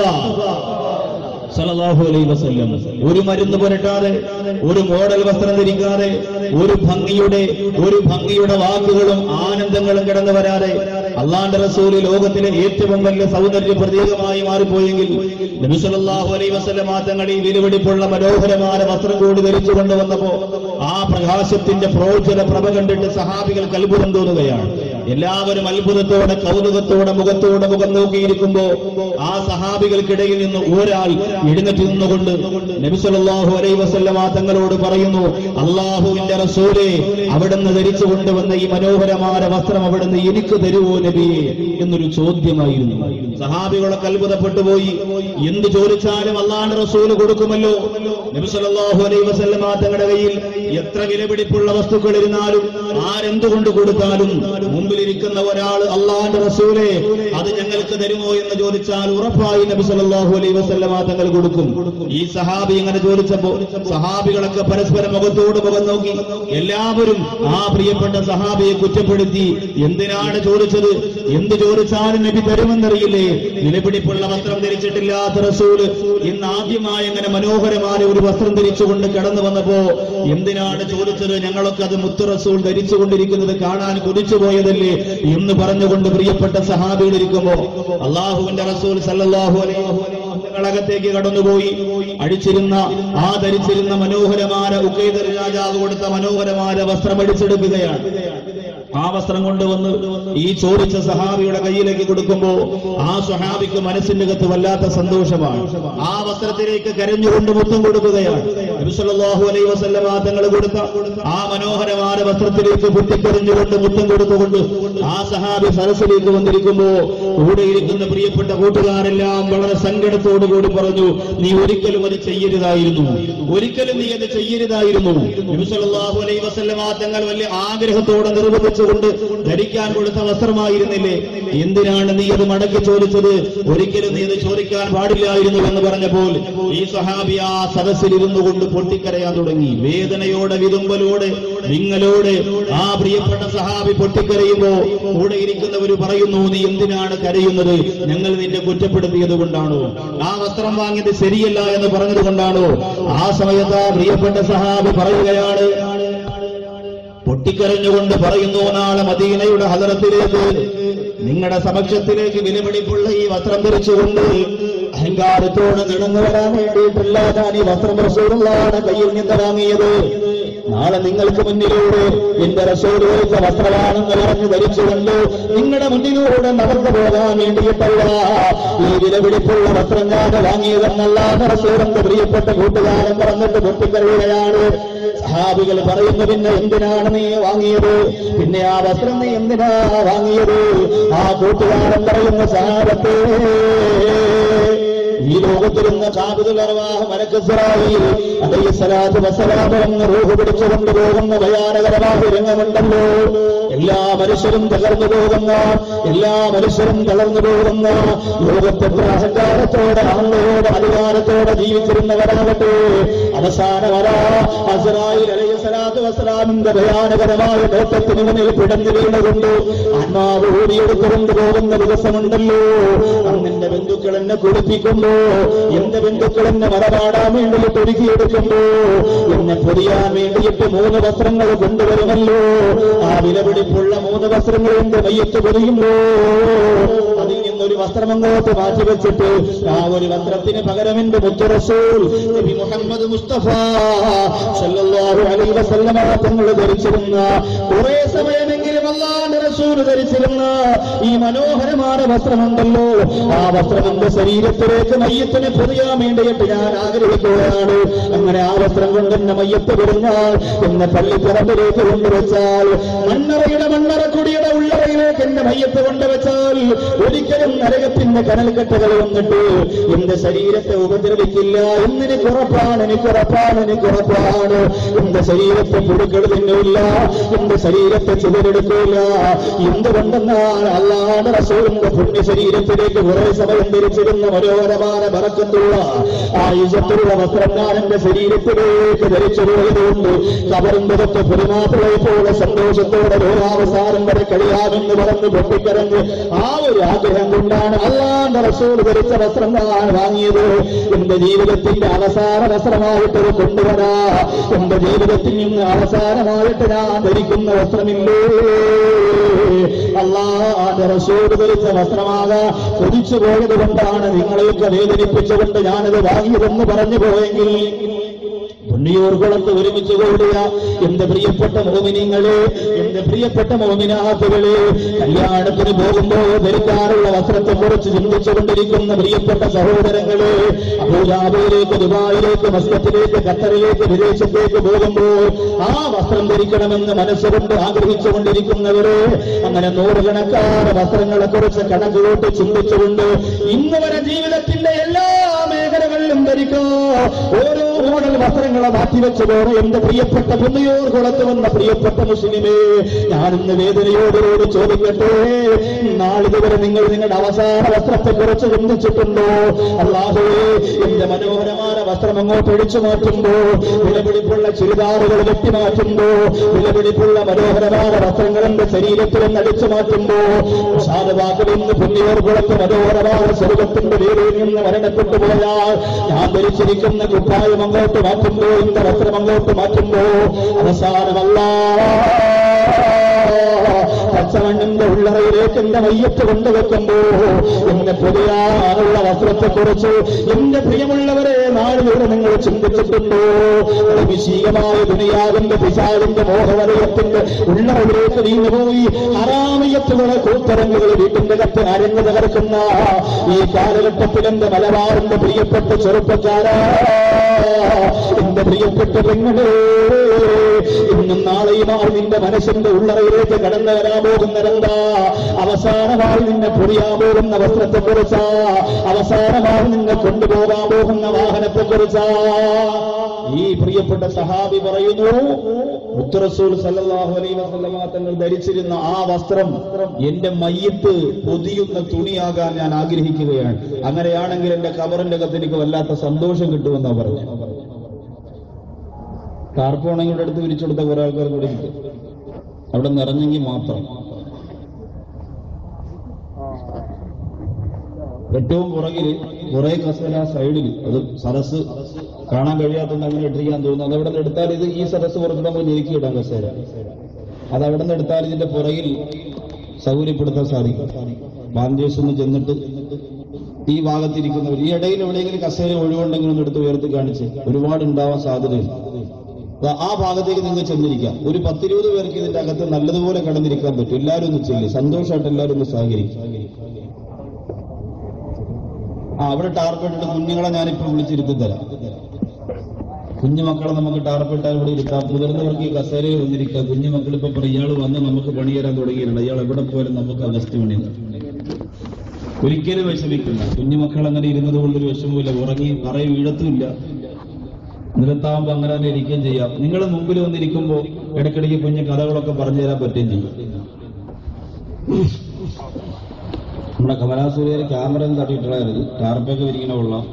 സല്ലല്ലാഹു അലൈഹി വസല്ലം ഒരു മരുന്ന് പുരട്ടാതെ, ഒരു മോഡൽ വസ്ത്രം ധരിക്കാതെ, ഒരു ഭംഗിയുടെ ഒരു ഭംഗിയുടെ വാക്കുകളും ആനന്ദങ്ങളും കിടന്നു വരാതെ അള്ളാന്റെ റസൂൽ ലോകത്തിലെ ഏറ്റവും വലിയ സൗന്ദര്യ പ്രതീകമായി മാറിപ്പോയെങ്കിൽ നബി സല്ലല്ലാഹു അലൈഹി വസല്ലം തങ്ങൾ ഈ വിലപിടിപ്പുള്ള മനോഹരമായ വസ്ത്രം കൂടി ധരിച്ചു കൊണ്ടുവന്നപ്പോ ആ പ്രകാശത്തിന്റെ പ്രോജ്വല പ്രഭ കണ്ടിട്ട് സഹാബികൾക്ക് അത്ഭുതം തോന്നുകയാണ്. എല്ലാവരും അത്ഭുതത്തോടെ കൗതുകത്തോടെ മുഖത്തോടെ മുഖം നോക്കിയിരിക്കുമ്പോ ആ സഹാബികൾക്കിടയിൽ നിന്ന് ഒരാൾ എഴുന്നേറ്റ് നിന്നുകൊണ്ട് നബി സല്ലല്ലാഹു അലൈഹി വസല്ലമ തങ്ങളോട് പറയുന്നു, അല്ലാഹുവിന്റെ റസൂലേ, അവിടുന്ന് ധരിച്ചു കൊണ്ടുവന്ന ഈ മനോഹരമായ വസ്ത്രം അവിടുന്ന് എനിക്ക് തരുവോ നബിയെ എന്നൊരു ചോദ്യമായിരുന്നു. സഹാബികളൊക്കെ അത്ഭുതപ്പെട്ടു പോയി. എന്ത് ചോദിച്ചാലും അല്ലാഹുവിന്റെ റസൂല് കൊടുക്കുമല്ലോ. നബി സല്ലല്ലാഹു അലൈഹി വസല്ലമ തങ്ങളുടെ കയ്യിൽ എത്ര വിലപിടിപ്പുള്ള വസ്തുക്കൾ ഇരുന്നാലും ആരെന്തുകൊണ്ട് കൊടുത്താലും മുമ്പിലിരിക്കുന്ന ഒരാൾ അല്ലാഹുവിന്റെ റസൂലേ അത് ഞങ്ങൾക്ക് തരുമോ എന്ന് ചോദിച്ചാൽ ഉറപ്പായി നബി സല്ലല്ലാഹു അലൈഹി വസല്ലമ തങ്ങൾ കൊടുക്കും. ഈ സഹാബി ഇങ്ങനെ ചോദിച്ചപ്പോ സഹാബികളൊക്കെ പരസ്പരം മുഖത്തോട് മുഖം നോക്കി. എല്ലാവരും ആ പ്രിയപ്പെട്ട സഹാബിയെ കുറ്റപ്പെടുത്തി. എന്തിനാണ് ചോദിച്ചത്? എന്ത് ചോദിച്ചാലും നബി തരുമെന്നറിയില്ലേ? വിലപിടിപ്പുള്ള വസ്ത്രം ധരിച്ചിട്ടില്ലാത്ത റസൂല് ഇന്ന് ആദ്യമായി അങ്ങനെ മനോഹരമായ ഒരു വസ്ത്രം ധരിച്ചുകൊണ്ട് കടന്നു വന്നപ്പോ എന്തിനാണ് ചോദിച്ചത്? ഞങ്ങളൊക്കെ അത് മുത്തു റസൂൽ ധരിച്ചുകൊണ്ടിരിക്കുന്നത് കാണാൻ കൊതിച്ചുപോയതല്ലേ എന്ന് പറഞ്ഞുകൊണ്ട് പ്രിയപ്പെട്ട സഹാബികൾ ഇരിക്കുമ്പോ അള്ളാഹുവിന്റെ റസൂൽ സല്ലല്ലാഹു അലൈഹി വസല്ലം അകത്തേക്ക് കടന്നുപോയി. അടിച്ചിരുന്ന ആ ധരിച്ചിരുന്ന മനോഹരമായ ഉഖൈദർ രാജാവ് കൊടുത്ത മനോഹരമായ വസ്ത്രം അടിച്ചെടുക്കുകയാണ്. ആ വസ്ത്രം കൊണ്ടുവന്ന് ഈ ചോദിച്ച സഹാബിയുടെ കയ്യിലേക്ക് കൊടുക്കുമ്പോ ആ സ്വഹാബിക്ക് മനസ്സിന്റെ അകത്ത് വല്ലാത്ത സന്തോഷമാണ്. ആ വസ്ത്രത്തിലേക്ക് കരഞ്ഞുകൊണ്ട് മുത്തം കൊടുക്കുകയാണ്. നബി സല്ലല്ലാഹു അലൈഹി വസല്ലം തങ്ങൾ കൊടുത്ത ആ മനോഹരമായ വസ്ത്രത്തിലേക്ക് പൊട്ടിക്കരഞ്ഞുകൊണ്ട് മുത്തം കൊടുത്തുകൊണ്ട് ആ സഹാബി സരസിലേക്ക് വന്നിരിക്കുമ്പോ കൂടെ ഇരിക്കുന്ന പ്രിയപ്പെട്ട കൂട്ടുകാരെല്ലാം വളരെ സങ്കടത്തോടു കൂടി പറഞ്ഞു, നീ ഒരിക്കലും അത് ചെയ്യരുതായിരുന്നു, ഒരിക്കലും നീ അത് ചെയ്യരുതായിരുന്നു. നബി സല്ലല്ലാഹു അലൈഹി വസല്ലം തങ്ങൾ വലിയ ആഗ്രഹത്തോടെ നിർവഹിച്ചുകൊണ്ട് ധരിക്കാൻ കൊടുത്ത വസ്ത്രമായിരുന്നില്ലേ, എന്തിനാണ് നീ അത് മടക്കി ചോദിച്ചത്? ഒരിക്കലും നീ അത് ചോദിക്കാൻ പാടില്ലായിരുന്നു എന്ന് പറഞ്ഞപ്പോൾ ഈ സ്വഹാബി ആ സദസ്സിലിരുന്നു കൊണ്ട് പൊട്ടിക്കരയാൻ തുടങ്ങി. വേദനയോടെ, വിതുമ്പലോടെ, വിങ്ങലോടെ ആ പ്രിയപ്പെട്ട സഹാബി പൊട്ടിക്കരയുമ്പോ കൂടെ ഇരിക്കുന്നവർ പറയുന്നു, നീ എന്തിനാണ് കരയുന്നത്? ഞങ്ങൾ നിന്നെ കുറ്റപ്പെടുത്തിയത് കൊണ്ടാണോ? ആ വസ്ത്രം വാങ്ങിയത് ശരിയല്ല എന്ന് പറഞ്ഞത് കൊണ്ടാണോ? ആ സമയത്ത് ആ പ്രിയപ്പെട്ട സഹാബി പറയുകയാണ്, പൊട്ടിക്കരഞ്ഞുകൊണ്ട് പറയുന്നു, നാളെ മദീനയുടെ ഹദറത്തിലേക്ക് നിങ്ങളുടെ സമക്ഷത്തിലേക്ക് വിലപിടിപ്പുള്ള ഈ വസ്ത്രം ധരിച്ചുകൊണ്ട് അഹങ്കാരത്തോടെ നടന്നു വരാൻ വേണ്ടിയിട്ടില്ല ഞാൻ ഈ വസ്ത്രം റസൂലുള്ളാഹിയുടെ കയ്യിൽ നിന്ന് വാങ്ങിയത്. നാളെ നിങ്ങൾക്ക് മുന്നിലൂടെ എന്റെ റസൂൽ ധരിച്ച വസ്ത്രമാണെന്ന് പറഞ്ഞ് ധരിച്ചുകൊണ്ട് നിങ്ങളുടെ മുന്നിലൂടെ നടന്നു പോകാൻ വേണ്ടിയിട്ടല്ല ഈ വിലപിടിപ്പുള്ള വസ്ത്രം ഞാൻ വാങ്ങിയതെന്നല്ലാതെ റസൂലിന്റെ പ്രിയപ്പെട്ട കൂട്ടുകാരൻ പറഞ്ഞിട്ട് പൊട്ടിക്കരയുകയാണ്. സഹാബികൾ പറയുന്നു, പിന്നെ എന്തിനാണ് നീ വാങ്ങിയത്? പിന്നെ ആ വസ്ത്രം നീ എന്തിനാ വാങ്ങിയത്? ആ കൂട്ടുകാരൻ പറയുന്ന സഹാബത്തേ, ഈ ലോകത്തിരുന്ന ഖാബിദുൽ അർവാഹ് മലക്ക് ഇസ്രായീൽ അലൈഹിസ്സലാത്തു വസ്സലാം എന്ന റൂഹ് പിടിച്ചു കൊണ്ടുപോകുന്ന ഭയാനകരമായ രംഗമുണ്ടല്ലോ. എല്ലാ മനുഷ്യരും തകർന്നു പോകുന്ന എല്ലാ മനുഷ്യരും തളർന്നു പോകുന്ന ലോകത്തിന്റെ അഹങ്കാരത്തോടെ അഹമ്മയോടെ അധികാരത്തോടെ ജീവിച്ചിരുന്നവരാകട്ടെ അവസാനമരാ അസ്രായീൽ അലൈഹിസ്സലാത്തു വസ്സലാമിന്റെ ഭയാനകരമായ നോട്ടത്തിന് മുന്നിൽ പിടഞ്ഞു വീണുകൊണ്ട് ആത്മാവ് ഓടിയെടുത്തുകൊണ്ട് പോകുന്ന ദിവസമുണ്ടല്ലോ. അന്നെന്റെ ബന്ധുക്കൾ എന്നെ കുളിപ്പിക്കുമ്പോ, എന്റെ ബന്ധുക്കൾ എന്നെ മറപാടാൻ വേണ്ടിയിട്ട് ഒരുക്കിയെടുക്കുമ്പോ, എന്നെ പൊതിയാൻ വേണ്ടിയിട്ട് മൂന്ന് വസ്ത്രങ്ങൾ കൊണ്ടുവരുമല്ലോ. ആ വിലപിടിപ്പുള്ള മൂന്ന് വസ്ത്രങ്ങൾ എന്റെ മയ്യത്ത് പൊതിയുമ്പോ അതിൽ നിന്നൊരു വസ്ത്രം അങ്ങോട്ട് മാറ്റിവെച്ചിട്ട് ആ ഒരു വസ്ത്രത്തിന് പകരം എന്റെ മുത്തു റസൂൽ നബി മുഹമ്മദ് മുസ്തഫ സല്ലല്ലാഹു അലൈഹി വസല്ലമ തങ്ങൾ ധരിച്ചിരുന്ന, കുറെ സമയമെങ്കിലും അല്ലാഹുവിന്റെ റസൂൽ ധരിച്ചിരുന്ന ഈ മനോഹരമായ വസ്ത്രമുണ്ടല്ലോ, ആ വസ്ത്രം എന്റെ ശരീരത്തിലേക്ക് മയ്യത്തിനെ പൊതിയാൻ വേണ്ടിയിട്ട് ഞാൻ ആഗ്രഹിക്കുകയാണ്. അങ്ങനെ ആ വസ്ത്രം കൊണ്ട് എന്നെ മയ്യത്ത് പൊതിഞ്ഞാൽ, എന്നെ പള്ളിപ്പറമ്പിലേക്ക് കൊണ്ടുവച്ചാൽ, മണ്ണറയുടെ മണ്ണറക്കുടിയുടെ ഉള്ളറയിലേക്ക് എന്റെ മയ്യത്ത് കൊണ്ടുവച്ചാൽ ഒരിക്കലും നരകത്തിന്റെ കനൽക്കെട്ടുകൾ വന്നിട്ട് എന്റെ ശരീരത്തെ ഉപദ്രവിക്കില്ല എന്നെനിക്ക് ഉറപ്പാണ്, എനിക്ക് ഉറപ്പാണ്, എനിക്ക് ഉറപ്പാണ്. എന്റെ ശരീരത്തെ പുഴുക്കൾ തിന്നില്ല, എന്റെ ശരീരത്തെ ചിതറെടുക്കില്ല. എന്തുകൊണ്ടെന്നാൽ അല്ലാഹുവിന്റെ റസൂലിന്റെ പുണ്യ ശരീരത്തിലേക്ക് കുറെ സമയം ധരിച്ചിരുന്ന മനോഹരമായ ബറക്കത്തുള്ള ആ ഇജ്ജത്തുള്ള വസ്ത്രം ഞാൻ എന്റെ ശരീരത്തിലേക്ക് ധരിച്ചു പോയതുകൊണ്ട് കബറിന്റെ തൊട്ട് പെരുമാത്രയെ പോലെ സന്തോഷത്തോടെ ലോകാവസാനം വരെ കഴിയാമെന്ന് പറഞ്ഞ് പൊട്ടിക്കരഞ്ഞ് ആ ഒരു ആഗ്രഹം കൊണ്ടാണ് അല്ലാഹുവിന്റെ റസൂൽ ധരിച്ച വസ്ത്രം ഞാൻ വാങ്ങിയത്. എന്റെ ജീവിതത്തിന്റെ അവസാന വസ്ത്രമായിട്ടത് കൊണ്ടുവരാ, എന്റെ ജീവിതത്തിൽ നിന്ന് അവസാനമായിട്ട് ഞാൻ ധരിക്കുന്ന വസ്ത്രമില്ലേ, അല്ലാഹുവിന്റെ റസൂൽ ധരിച്ച വസ്ത്രമാകാ കൊതിച്ചു പോയത് കൊണ്ടാണ് നിങ്ങളെയൊക്കെ വേദനിപ്പിച്ചുകൊണ്ട് ഞാനത് വാങ്ങിയതെന്ന് പറഞ്ഞു പോയെങ്കിൽ പുണ്യൂർകുളത്ത് ഒരുമിച്ച് കൂടിയ എന്റെ പ്രിയപ്പെട്ട മോമിനിങ്ങളെ, എന്റെ പ്രിയപ്പെട്ട മോമിനാത്തുകളെ, കല്യാണത്തിന് പോകുമ്പോ ധരിക്കാറുള്ള വസ്ത്രത്തെ കുറിച്ച് ചിന്തിച്ചുകൊണ്ടിരിക്കുന്ന പ്രിയപ്പെട്ട സഹോദരങ്ങളെ, അബൂദാബിയിലേക്ക്, ദുബായിലേക്ക്, മസ്കറ്റിലേക്ക്, ഖത്തറിലേക്ക്, വിദേശത്തേക്ക് പോകുമ്പോ ആ വസ്ത്രം ധരിക്കണമെന്ന് മനസ്സുകൊണ്ട് ആഗ്രഹിച്ചുകൊണ്ടിരിക്കുന്നവരെ, അങ്ങനെ നൂറുകണക്കാറ് വസ്ത്രങ്ങളെ കുറിച്ച് കണക്കുകൂട്ടി ചിന്തിച്ചുകൊണ്ട് ഇന്ന് വരെ ജീവിതത്തിന്റെ എല്ലാ മേഖലകളിലും ധരിക്കോ ഓരോ മോഡൽ വസ്ത്രങ്ങളെ മാറ്റിവെച്ചു പോകണം. എന്റെ പ്രിയപ്പെട്ട പുണ്യൂർ കുളത്ത് വന്ന പ്രിയപ്പെട്ട മുസ്ലിമേ, ഞാനിന്ന് വേദനയോടോട് ചോദിക്കട്ടെ, നാളിതുവരെ നിങ്ങൾ നിങ്ങളുടെ അവസാന വസ്ത്രത്തെ കുറിച്ച് ചിന്തിച്ചിട്ടുണ്ടോ? അല്ലാഹുവേ, എന്റെ മനോഹരമായ വസ്ത്രം അങ്ങോട്ട് ഒഴിച്ചു മാറ്റുമ്പോ, വിലപിടിപ്പുള്ള ചുരിദാറുകൾ വെട്ടിമാറ്റുമ്പോ, വിലപിടിപ്പുള്ള മനോഹരമായ വസ്ത്രങ്ങൾ എന്റെ ശരീരത്തിൽ നിന്ന് അടിച്ചു മാറ്റുമ്പോ, സാധുവാക്കുമെന്ന് പുണ്യൂർ കുളത്ത് മനോഹരമായ സ്വർഗത്തിന്റെ വേദിയിൽ നിന്ന് മരണപ്പെട്ടു പോയാൽ ഞാൻ ധരിച്ചിരിക്കുന്ന കുപ്പായം അങ്ങോട്ട് മാറ്റുമ്പോ, എന്റെ വസ്ത്രം അങ്ങോട്ട് മാറ്റുമ്പോ അവസാനമല്ല പച്ചമണ്ണിന്റെ ഉള്ളറയിലേക്ക് എന്റെ മയ്യത്ത് കൊണ്ടുവെക്കുമ്പോ എന്നെ പൊതിയാനുള്ള വസ്ത്രത്തെക്കുറിച്ച് എന്റെ പ്രിയമുള്ളവരെ നാളിലൂടെ നിങ്ങൾ ചിന്തിച്ചിട്ടുണ്ടോ? വിശീകമായ ദുനിയാവിന്റെ പിശാചിന്റെ മോഹവലയത്തിന്റെ ഉള്ളറയിലേക്ക് നീങ്ങുപോയി ഹറാമിയത്തുകളെ കൂത്തരങ്ങുകൾ വീട്ടിന്റെ കത്ത് അരങ്ങു തകർക്കുന്ന ഈ കാലഘട്ടത്തിൽ എന്റെ മലബാറിന്റെ പ്രിയപ്പെട്ട ചെറുപ്പക്കാരാ, എന്റെ പ്രിയപ്പെട്ട പെങ്ങളെ, ഇന്നും നാളെയുമായി നിന്റെ മനസ്സിന്റെ ഉള്ളറയിലേക്ക് കടന്നു വരാൻ പോകുന്നതെന്താ? അവസാനമായി നിന്നെ പൊറിയാൻ പോകുന്ന വസ്ത്രത്തെക്കുറിച്ചാ, അവസാനമായി നിന്നെ കൊണ്ടുപോകാൻ പോകുന്ന വാഹനത്തെക്കുറിച്ചാ. ഈ പ്രിയപ്പെട്ട സഹാബി പറയുന്നു, മുത്ത് റസൂൽ സല്ലല്ലാഹു അലൈഹി വസല്ലമ തങ്ങൾ ധരിച്ചിരുന്ന ആ വസ്ത്രം എന്റെ മയ്യത്ത് പൊതിയുന്ന തുണിയാകാൻ ഞാൻ ആഗ്രഹിക്കുകയാണ്. അങ്ങനെയാണെങ്കിൽ എന്റെ ഖബറിന്റെ അകത്ത് എനിക്ക് വല്ലാത്ത സന്തോഷം കിട്ടുമെന്നാ പറഞ്ഞു. ടാർപ്പോണങ്ങളുടെ അടുത്ത് വിരിച്ചു കൊടുത്ത കുറെ ആൾക്കാർ കൂടി അവിടെ നിറഞ്ഞെങ്കിൽ മാത്രം. ഏറ്റവും പുറകിൽ കുറെ കസേര സൈഡിൽ, അത് സദസ് കാണാൻ കഴിയാത്തത് അങ്ങനെ ഇട്ടിരിക്കാൻ തോന്നുന്നു. അത് അവിടെ നിന്ന് എടുത്താൽ ഇത് ഈ സദസ് കുറച്ചുകൂടെ നമുക്ക് ഞെരുക്കിയിടാം കസേര. അത് അവിടെ നിന്ന് എടുത്താൽ ഇതിന്റെ പുറകിൽ സൗകര്യപ്പെടുത്താൻ സാധിക്കും. ബാൻഡേഴ്സ് ഒന്ന് ചെന്നിട്ട് ഈ ഭാഗത്തിരിക്കുന്നവർ ഈ ഇടയിൽ എവിടെയെങ്കിലും കസേര ഒഴിവുണ്ടെങ്കിൽ ഒന്ന് എടുത്ത് ഉയർത്തി കാണിച്ച് ഒരുപാട് ഉണ്ടാവാൻ സാധ്യതയുണ്ട്. ആ ഭാഗത്തേക്ക് നിങ്ങൾ ചെന്നിരിക്കാം. ഒരു പത്തിരുപത് പേർക്ക് ഇതിന്റെ അകത്ത് നല്ലതുപോലെ കടന്നിരിക്കാൻ പറ്റും. എല്ലാവരും ഒന്ന് ചെല്ലി സന്തോഷമായിട്ട് എല്ലാവരും ഒന്ന് സഹകരിക്കും. ആ അവിടെ ടാർപ്പിട്ടിട്ട് കുഞ്ഞുങ്ങളെ ഞാനിപ്പോ വിളിച്ചിരുത്തി തരാം. കുഞ്ഞുമക്കളെ നമുക്ക് ടാർപ്പിട്ടാൽ ഇവിടെ ഇരുത്താം. മുതിർന്നവർക്ക് ഈ കസേരയിൽ വന്നിരിക്കാം. കുഞ്ഞുമക്കൾ ഇപ്പൊ പറയും ഇയാൾ വന്ന് നമുക്ക് പണി തരാൻ തുടങ്ങിയിട്ടുണ്ട്, ഇയാൾ എവിടെ പോയാലും നമുക്ക് അഗസ്റ്റ് പണി. ഒരിക്കലും വിഷമിക്കില്ല. കുഞ്ഞുമക്കൾ അങ്ങനെ ഇരുന്നത് കൊണ്ടൊരു വിഷമമില്ല. ഉറങ്ങി പറയും വീഴത്തുമില്ല. നിലത്താവുമ്പോ അങ്ങനെ തന്നെ ഇരിക്കുകയും ചെയ്യാം. നിങ്ങൾ മുമ്പിൽ വന്നിരിക്കുമ്പോൾ ഇടയ്ക്കിടയ്ക്ക് കുഞ്ഞു കഥകളൊക്കെ പറഞ്ഞു തരാൻ പറ്റുകയും ചെയ്യും. നമ്മുടെ കമലാസൂര്യയിൽ ക്യാമറ തട്ടിയിട്ടുണ്ടായിരുന്നു, ടാർപ്പൊക്കെ വിരിക്കണ കൊള്ളാം.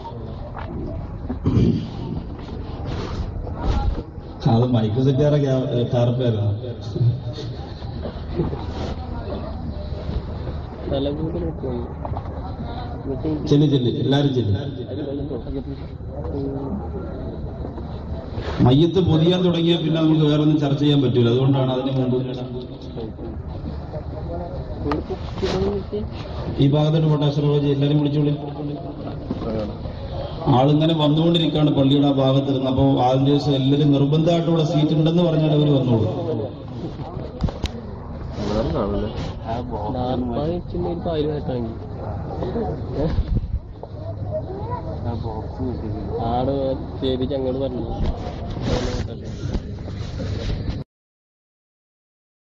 അത് മൈക്ക് സെറ്റാറ ടാർപ്പായിരുന്നു. ചെല്ലി ചെല്ലി എല്ലാരും ചെല്ലി. മയ്യത്ത് പൊതിയാൻ തുടങ്ങിയാൽ പിന്നെ നമുക്ക് വേറെ ഒന്നും ചർച്ച ചെയ്യാൻ പറ്റൂല. അതുകൊണ്ടാണ് അതിന് മുമ്പ് ഈ ഭാഗത്തോട്ട് പോട്ടെ. അശ്രവജി എല്ലാരും വിളിച്ചോളി. ആളിങ്ങനെ വന്നുകൊണ്ടിരിക്കുകയാണ് പള്ളിയുടെ ആ ഭാഗത്തിരുന്ന്. അപ്പോൾ ആദ്യം ദിവസം എല്ലാവരും നിർബന്ധമായിട്ട് ഇവിടെ സീറ്റ് ഉണ്ടെന്ന് പറഞ്ഞാൽ അവർ വന്നോളൂ. ആട് ശരി അങ്ങോട്ട് പറഞ്ഞു.